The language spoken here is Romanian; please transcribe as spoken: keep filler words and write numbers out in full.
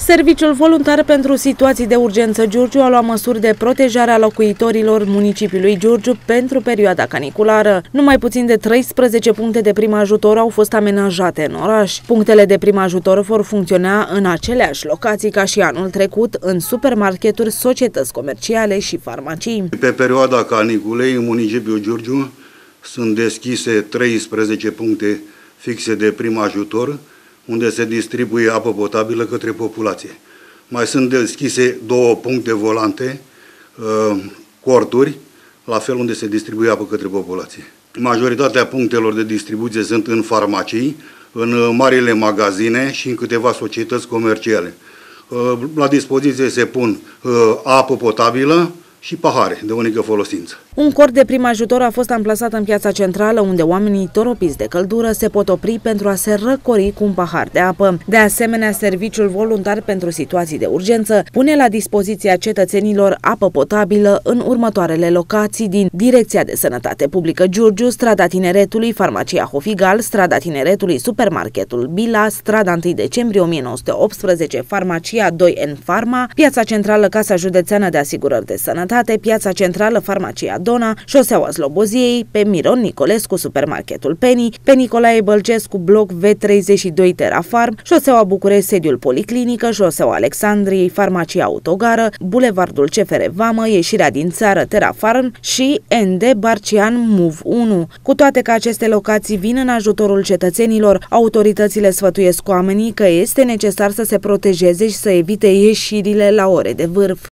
Serviciul voluntar pentru situații de urgență Giurgiu a luat măsuri de protejare a locuitorilor municipiului Giurgiu pentru perioada caniculară. Numai puțin de treisprezece puncte de prim ajutor au fost amenajate în oraș. Punctele de prim ajutor vor funcționa în aceleași locații ca și anul trecut, în supermarketuri, societăți comerciale și farmacii. Pe perioada caniculei, în municipiul Giurgiu sunt deschise treisprezece puncte fixe de prim ajutor, unde se distribuie apă potabilă către populație. Mai sunt deschise două puncte volante, corturi, la fel unde se distribuie apă către populație. Majoritatea punctelor de distribuție sunt în farmacii, în marile magazine și în câteva societăți comerciale. La dispoziție se pun apă potabilă și pahare de unică folosință. Un cort de prim ajutor a fost amplasat în piața centrală, unde oamenii toropiți de căldură se pot opri pentru a se răcori cu un pahar de apă. De asemenea, Serviciul Voluntar pentru Situații de Urgență pune la dispoziția cetățenilor apă potabilă în următoarele locații din Direcția de Sănătate Publică Giurgiu, Strada Tineretului, Farmacia Hofigal, Strada Tineretului, Supermarketul Bila, Strada întâi decembrie o mie nouă sute optsprezece, Farmacia doi N Pharma, Piața Centrală Casa Județeană de Asigurări de Sănătate, Piața Centrală Farmacia Dona, Șoseaua Sloboziei, pe Miron Nicolescu, Supermarketul Penny, pe Nicolae Bălcescu, bloc V treizeci și doi Terafarm, Șoseaua București, sediul Policlinică, Șoseaua Alexandriei, Farmacia Autogară, Bulevardul C F R Vamă, ieșirea din țară Terafarm și N D Barcian Muv unu. Cu toate că aceste locații vin în ajutorul cetățenilor, autoritățile sfătuiesc oamenii că este necesar să se protejeze și să evite ieșirile la ore de vârf.